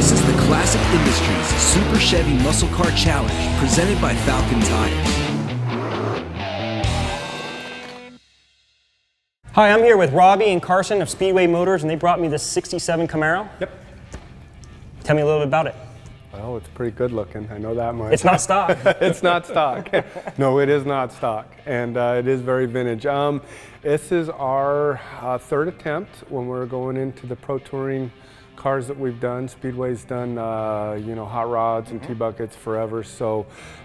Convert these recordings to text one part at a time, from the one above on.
This is the Classic Industries Super Chevy Muscle Car Challenge presented by Falken Tires. Hi, I'm here with Robbie and Carson of Speedway Motors, and they brought me this 67 Camaro. Yep. Tell me a little bit about it. Well, it's pretty good looking, I know that much. It's not stock. It's not stock. No, it is not stock, and it is very vintage. This is our third attempt when we're going into the Pro Touring cars that we've done. Speedway's done, you know, hot rods and T-buckets forever. So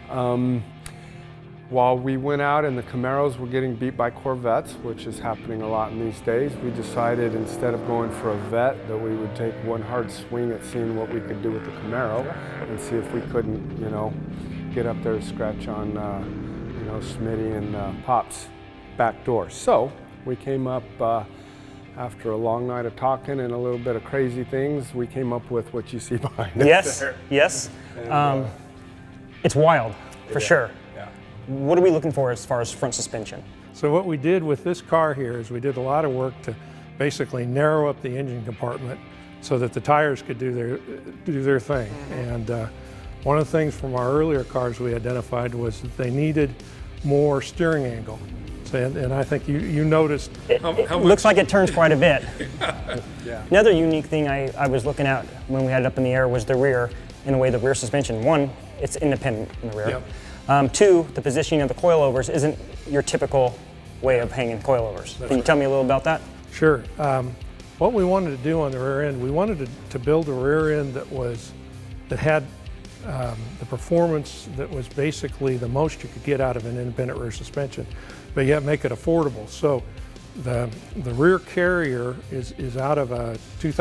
while we went out and the Camaros were getting beat by Corvettes, which is happening a lot in these days, we decided instead of going for a Vet that we would take one hard swing at seeing what we could do with the Camaro and see if we couldn't, you know, get up there to scratch on, you know, Smitty and Pop's back door. So we came up, after a long night of talking and a little bit of crazy things, we came up with what you see behind us. Yes, there. yes. And, it's wild, for sure. Yeah. What are we looking for as far as front suspension? So what we did with this car here is we did a lot of work to basically narrow up the engine compartment so that the tires could do their thing. And one of the things from our earlier cars we identified was that they needed more steering angle. So, and I think you noticed. It looks like it turns quite a bit. Yeah. Another unique thing I was looking at when we had it up in the air was the rear, in a way the rear suspension. One, it's independent in the rear. Yep. Two, the positioning of the coilovers isn't your typical way of hanging coilovers. Can you tell me a little about that? Sure. What we wanted to do on the rear end, we wanted to build a rear end that had the performance that was basically the most you could get out of an independent rear suspension, but yet make it affordable. So the rear carrier is out of a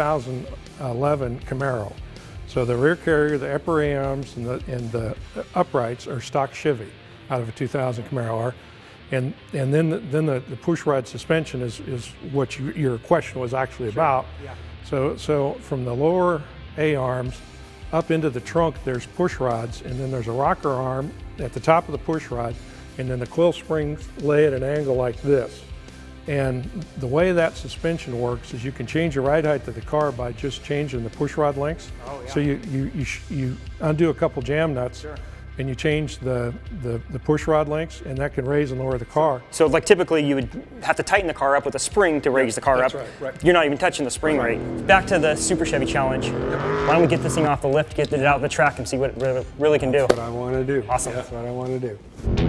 2011 Camaro. So the rear carrier, the upper arms, and the uprights are stock Chevy out of a 2000 Camaro R. And then the push rod suspension is what your question was actually about. Yeah. So from the lower A-arms up into the trunk, there's push rods, and then there's a rocker arm at the top of the push rod, and then the coil springs lay at an angle like this. And the way that suspension works is you can change the ride height of the car by just changing the push rod lengths. Oh, yeah. So you undo a couple jam nuts, Sure. and you change the push rod lengths, and that can raise and lower the car. So like typically you would have to tighten the car up with a spring to raise the car up. That's right. You're not even touching the spring rate. Back to the Super Chevy Challenge. Why don't we get this thing off the lift, get it out of the track and see what it really can do. That's what I want to do. Awesome. That's what I want to do.